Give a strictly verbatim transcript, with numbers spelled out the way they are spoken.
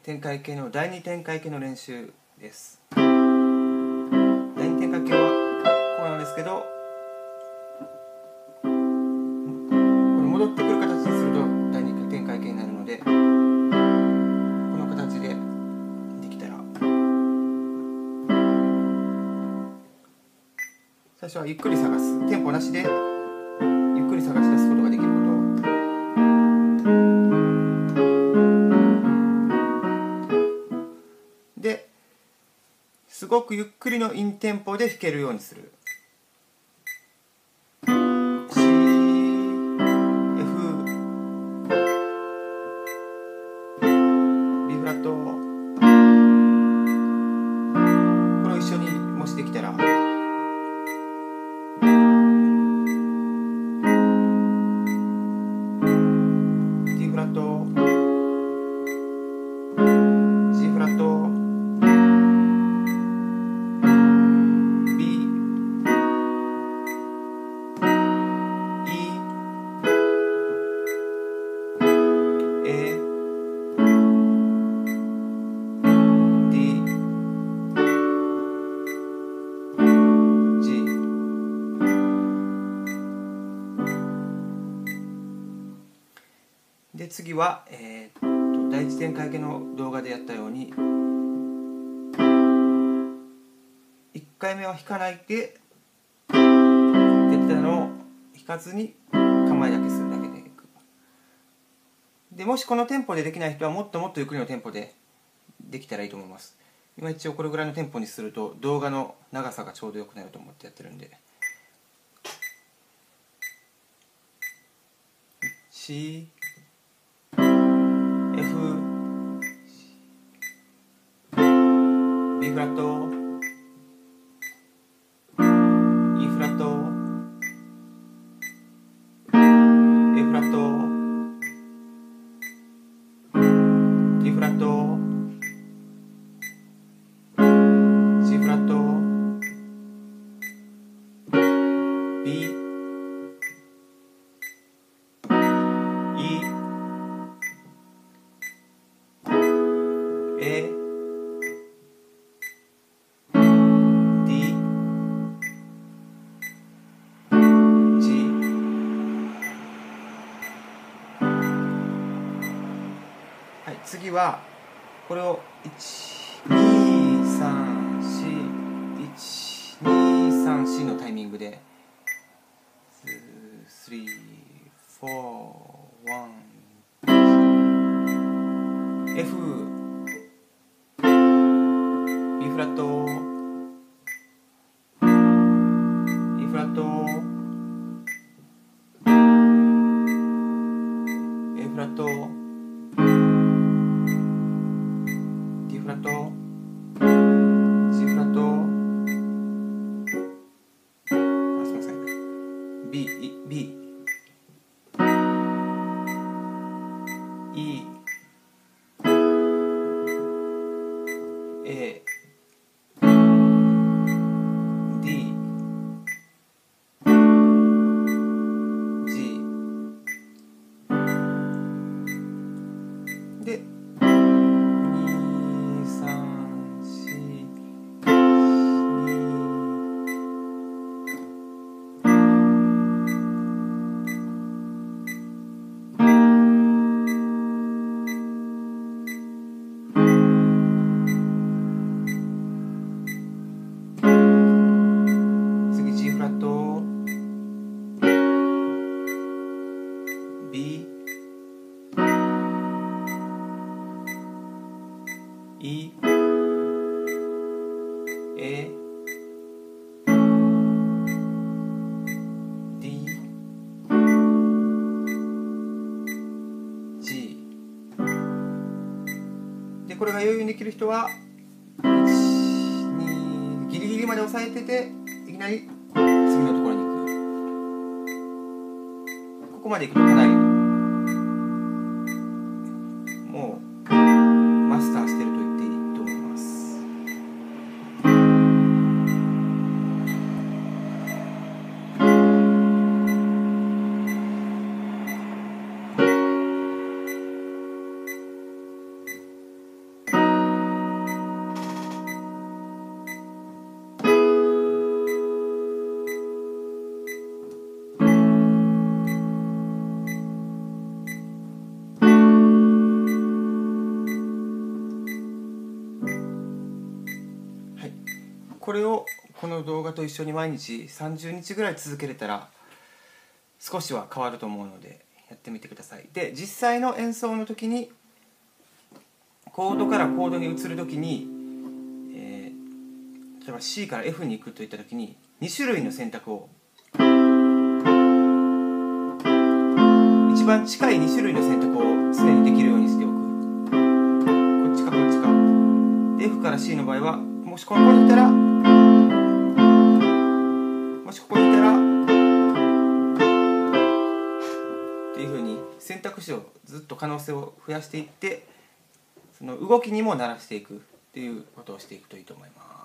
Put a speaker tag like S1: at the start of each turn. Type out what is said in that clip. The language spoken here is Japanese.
S1: 展開形のだいに展開形の練習です。だいに展開形はこうなんですけど、これ戻ってくる形にするとだいに展開形になるので、この形でできたら、最初はゆっくり探す、テンポなしでゆっくり探し出すことができることですごくゆっくりのインテンポで弾けるようにする。 C、F、B フラット、これを一緒にもしできたら、D フラット、G フラット、で次は、えー、とだいいち展開形の動画でやったようにいっかいめは弾かないでできたのを弾かずに構えだけするだけでいく。でもしこのテンポでできない人はもっともっとゆっくりのテンポでできたらいいと思います。今一応これぐらいのテンポにすると動画の長さがちょうどよくなると思ってやってるんで、 C、F、B フラット、E フラット、A フラット、D フラット、C フラット、B、E、A、D、G、はい、次はこれをいち、に、さん、よん、いち、に、さん、よんのタイミングでさん、よん、いち、F、B フラット、E フラット、A フラット、D フラット、C フラット、あ、すみません、B、B、E、A、D、G でに、さん、よん、次 G フラット、 B、 E、 A、 D、 G で、これが余裕にできる人は、いち、に、ギリギリまで押さえてていきなり次のところに行く。ここまで行くとかなりもうマスターしてると言っていいと思います。 これをこの動画と一緒に毎日さんじゅうにちぐらい続けれたら少しは変わると思うのでやってみてください。で実際の演奏の時にコードからコードに移る時に、えー、例えば C から F に行くといった時にに種類の選択を一番近いに種類の選択を常にできるようにしておく。こっちかこっちか。で F から C の場合はもしここにいたらもしここにいたらっていうふうに選択肢をずっと可能性を増やしていってその動きにも慣らしていくっていうことをしていくといいと思います。